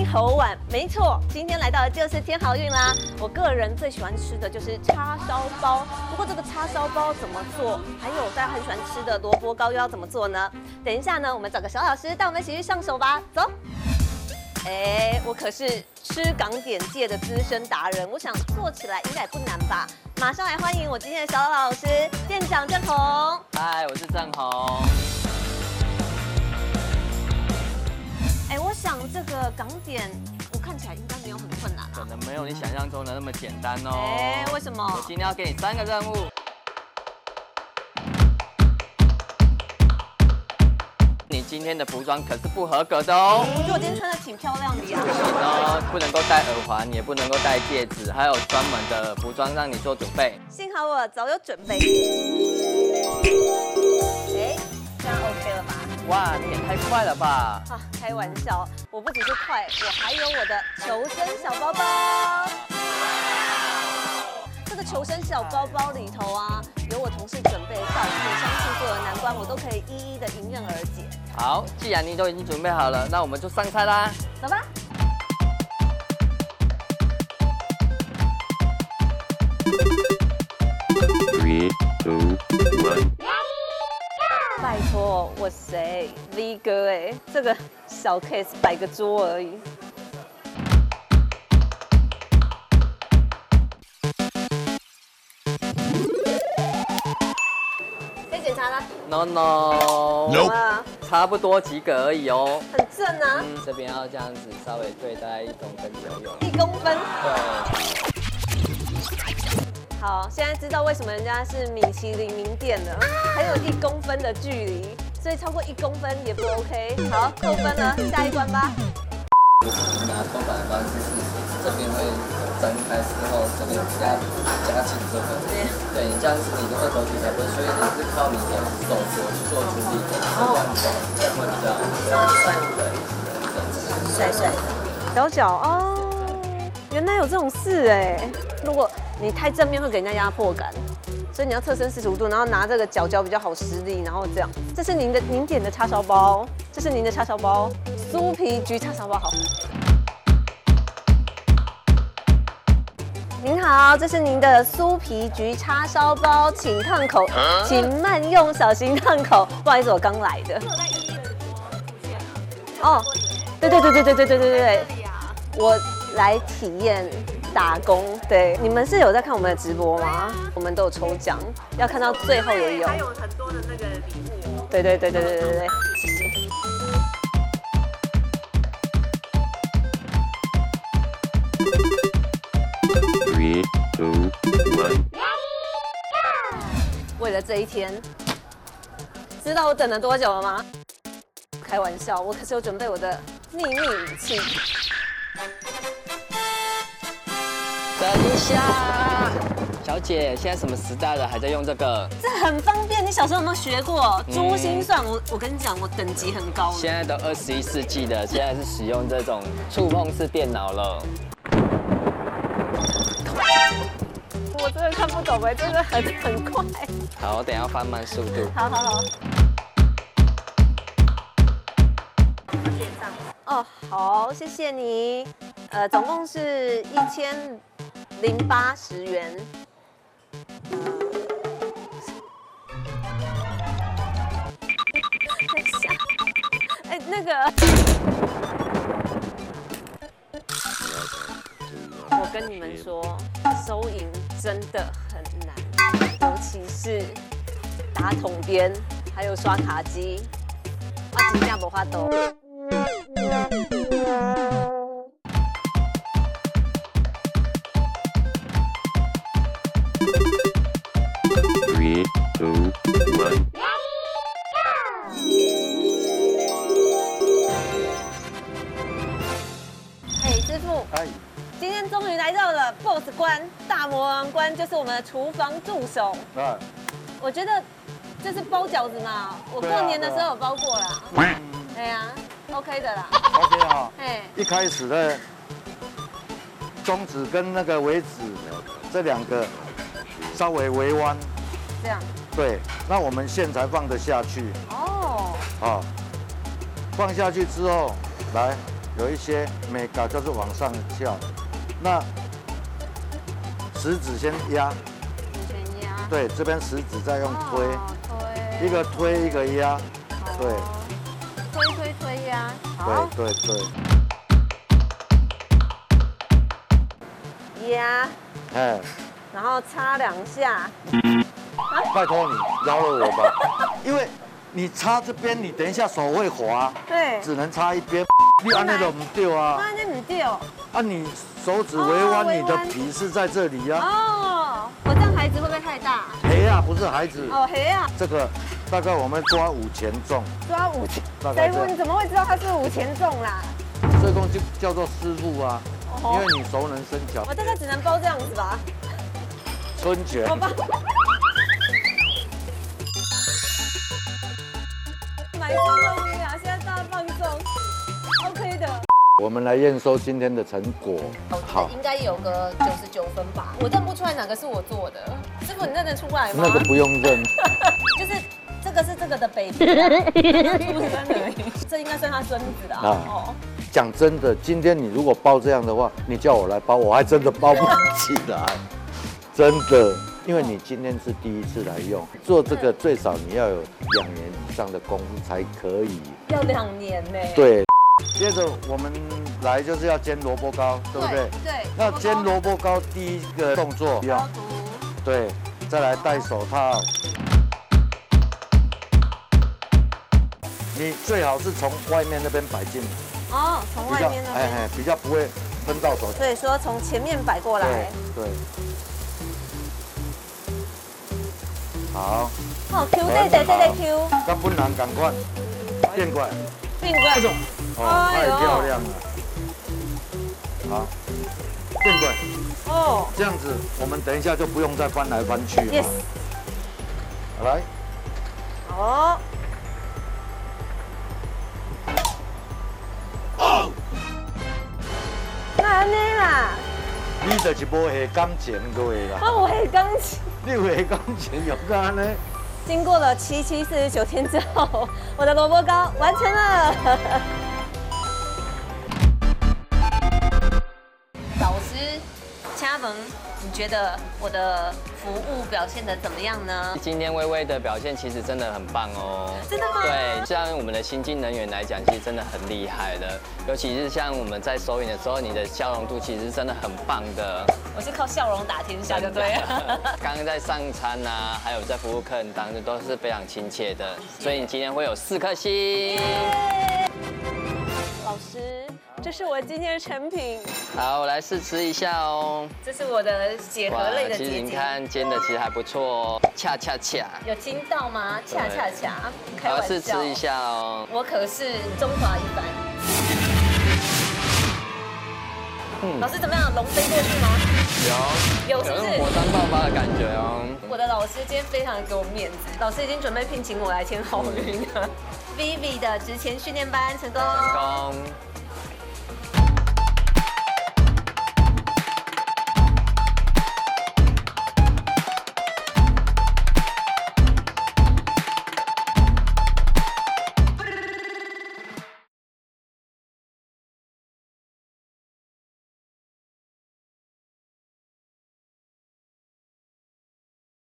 头碗，没错，今天来到的就是天好运啦。我个人最喜欢吃的就是叉烧包，不过这个叉烧包怎么做，还有大家很喜欢吃的萝卜糕又要怎么做呢？等一下呢，我们找个小老师带我们一起去上手吧，走。我可是吃港点界的资深达人，我想做起来应该也不难吧。马上来欢迎我今天的小老师，店长郑宏。 嗨，我是郑宏。 我想这个港点，我看起来应该没有很困难啊。 可能没有你想象中的那么简单哦。 为什么？ 我今天要给你3个任务。你今天的服装可是不合格的哦。 我觉得我今天穿的挺漂亮的呀。 不行哦，不能够戴耳环，也不能够戴戒指，还有专门的服装让你做准备。 幸好我早有准备。这样 OK 了吧？ 哇，你也太快了吧！ 开玩笑，我不只是快，我还有我的求生小包包。这个求生小包包里头啊，有我同事准备的道具，相信所有的难关我都可以一一的迎刃而解。 好，既然你都已经准备好了，那我们就上菜啦。 走吧。 3, 2, 1。 拜托，我谁 V 哥这个小 case 摆个桌而已。可以检查了。 No， 差不多及格而已哦。 很正啊。 这边要这样子稍微对大概1公分左右。 1公分。 对。 好，现在知道为什么人家是米其林名店了，还有1公分的距离，所以超过1公分也不 OK。好，扣分了，下一关吧。 拿头板的方式是这边会展开之后，这边夹紧这个。对，你这样子你的2头肌才不会，所以你是靠你的手肘去做出力的，这样会比较帅帅的。小脚哦，原来有这种事如果你太正面会给人家压迫感，所以你要侧身45度，然后拿这个脚比较好施力，然后这样。这是您点的叉烧包，这是您的叉烧包，酥皮焗叉烧包好。您好，这是您的酥皮焗叉烧包，请烫口，请慢用，小心烫口。不好意思，我刚来的。哦，对，我来体验。打工，对，你们是有在看我们的直播吗？我们都有抽奖，要看到最后也有。还有很多的那个礼物。对，谢谢。 3, 2, 1。 为了这一天，知道我等了多久了吗？开玩笑，我可是有准备我的秘密武器。 等一下，小姐，现在什么时代了，还在用这个？ 这很方便。你小时候有没有学过珠心算？我跟你讲，我等级很高。 现在都21世纪的，现在是使用这种触碰式电脑了。 我真的看不懂真的很快。 好，我等一下放慢速度。 好。哦，好，谢谢你。总共是1080元。那个，我跟你们说，收银真的很难，尤其是打桶边，还有刷卡机，我真正无法度。 3, 2, 1。 师傅，今天终于来到了 BOSS 关，大魔王关，就是我们的厨房助手。我觉得就是包饺子嘛，我过年的时候有包过啦。对呀，OK 的啦。 OK 哈。一开始的中指跟那个尾指这2个稍微微弯， 这样。 对，那我们线才放得下去。 哦。 好，放下去之后，来有一些美感就是往上翘，那食指先压， 先压。 对，这边食指再用推， 推。 一个推一个压，对， 推压。好。 对。 压。 哎， 然后擦2下。 拜托你饶了我吧，因为你擦这边，你等一下手会滑， 对。 只能擦一边，你按那种不掉啊。 那唔掉。 啊，你手指微弯，你的皮是在这里啊。 哦，我这样孩子会不会太大？ 黑啊，不是孩子。 哦，黑啊。 这个大概我们抓5钱重。 抓5钱。 大概谁？你怎么会知道他是5钱重啦？ 社工就叫做师傅啊，因为你熟能生巧。 我大概只能包这样子吧。 春卷。 好吧。买东西啊，现在大放纵 ，OK 的。 我们来验收今天的成果。 好，应该有个99分吧。我认不出来哪个是我做的，师傅你认得出来吗？ 那个不用认。 就是这个是这个的 baby 啊，出生而已。这应该算他孙子的啊。哦。 讲真的，今天你如果包这样的话，你叫我来包，我还真的包不起来，真的。因为你今天是第一次来用，做这个最少你要有2年以上的功夫才可以。 要2年呢。 对。接着我们来就是要煎萝卜糕，对不对？ 对。 那煎萝卜糕第一个动作要消毒。 对，再来戴手套。你最好是从外面那边摆进。 哦，从外面那边。 比较不会分到手。 所以说从前面摆过来。 对。好。 好 Q， 对 Q。 那不难，赶快变过来。 变过来。 哦，太漂亮了。好，变过来。哦。这样子，我们等一下就不用再翻来翻去了。 Yes。 来。 好。哦。那安尼啦。 你就是无下感情过啦。 啊，我下感情。 你有下感情有干呢？ 经过了749天之后，我的萝卜糕完成了。老师，嘉文，你觉得我的服务表现得怎么样呢？ 今天微微的表现其实真的很棒哦。 真的吗？ 对，像我们的新进人员来讲，其实真的很厉害的。尤其是像我们在收银的时候，你的笑容度其实是真的很棒的。 我是靠笑容打天下，就对了。 刚刚在上餐啊，还有在服务客人当中都是非常亲切的，所以你今天会有4颗星。 老师，这是我今天的成品。 好，我来试吃一下哦。 这是我的血和类的结晶。 其实你看煎的其实还不错哦，恰恰恰。有听到吗？恰恰恰。开玩笑。 我试吃一下哦。 我可是中华一番。老师怎么样？龙飞过去吗？有是不是？ 火山爆发的感觉哦。 我的老师今天非常的给我面子，老师已经准备聘请我来签好运了。Vivi 的职前训练班成功。